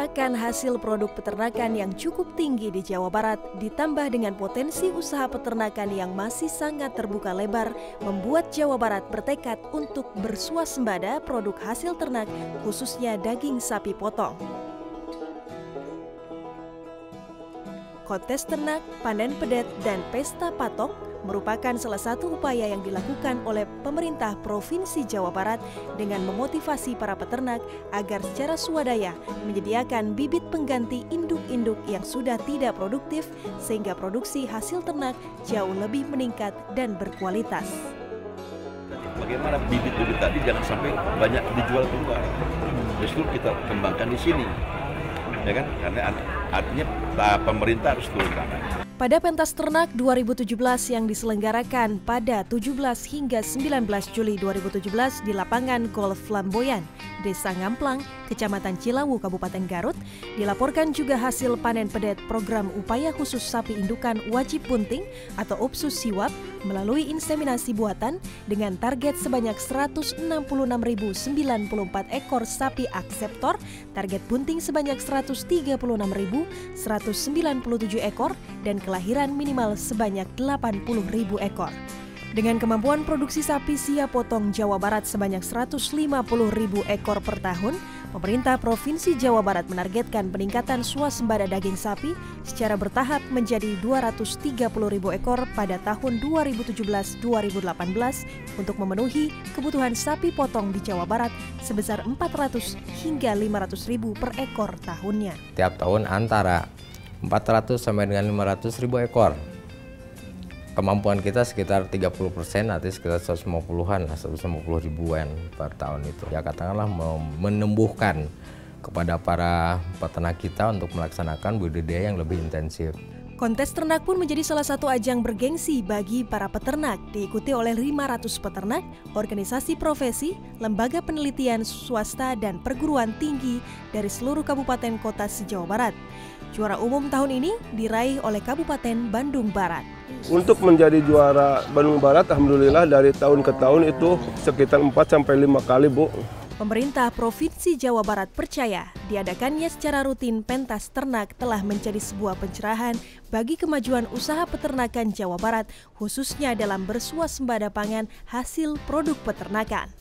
merupakan hasil produk peternakan yang cukup tinggi di Jawa Barat, ditambah dengan potensi usaha peternakan yang masih sangat terbuka lebar, membuat Jawa Barat bertekad untuk bersuasembada produk hasil ternak, khususnya daging sapi potong. Kontes ternak, panen pedet, dan pesta patok merupakan salah satu upaya yang dilakukan oleh pemerintah Provinsi Jawa Barat dengan memotivasi para peternak agar secara swadaya menyediakan bibit pengganti induk-induk yang sudah tidak produktif sehingga produksi hasil ternak jauh lebih meningkat dan berkualitas. Bagaimana bibit-bibit tadi jangan sampai banyak dijual keluar, justru kita kembangkan di sini, ya kan? Karena artinya pemerintah harus turun tangan. Pada pentas ternak 2017 yang diselenggarakan pada 17 hingga 19 Juli 2017 di lapangan Golf Flamboyan, Desa Ngamplang, Kecamatan Cilawu, Kabupaten Garut, dilaporkan juga hasil panen pedet program upaya khusus sapi indukan wajib bunting atau UPSUS Siwap melalui inseminasi buatan dengan target sebanyak 166.094 ekor sapi akseptor, target bunting sebanyak 136.197 ekor, dan kelahiran minimal sebanyak 80.000 ekor. Dengan kemampuan produksi sapi siap potong Jawa Barat sebanyak 150.000 ekor per tahun, pemerintah Provinsi Jawa Barat menargetkan peningkatan swasembada daging sapi secara bertahap menjadi 230.000 ekor pada tahun 2017-2018 untuk memenuhi kebutuhan sapi potong di Jawa Barat sebesar 400 hingga 500.000 per ekor tahunnya. Tiap tahun antara 400 sampai dengan 500.000 ekor. Kemampuan kita sekitar 30%, artinya sekitar 150-an lah, 150 ribuan per tahun itu. Ya katakanlah menumbuhkan kepada para peternak kita untuk melaksanakan budidaya yang lebih intensif. Kontes ternak pun menjadi salah satu ajang bergengsi bagi para peternak, diikuti oleh 500 peternak, organisasi profesi, lembaga penelitian swasta, dan perguruan tinggi dari seluruh kabupaten kota se-Jawa Barat. Juara umum tahun ini diraih oleh Kabupaten Bandung Barat. Untuk menjadi juara Bandung Barat, alhamdulillah dari tahun ke tahun itu sekitar 4-5 kali, Bu. Pemerintah Provinsi Jawa Barat percaya diadakannya secara rutin pentas ternak telah menjadi sebuah pencerahan bagi kemajuan usaha peternakan Jawa Barat, khususnya dalam bersuasembada pangan hasil produk peternakan.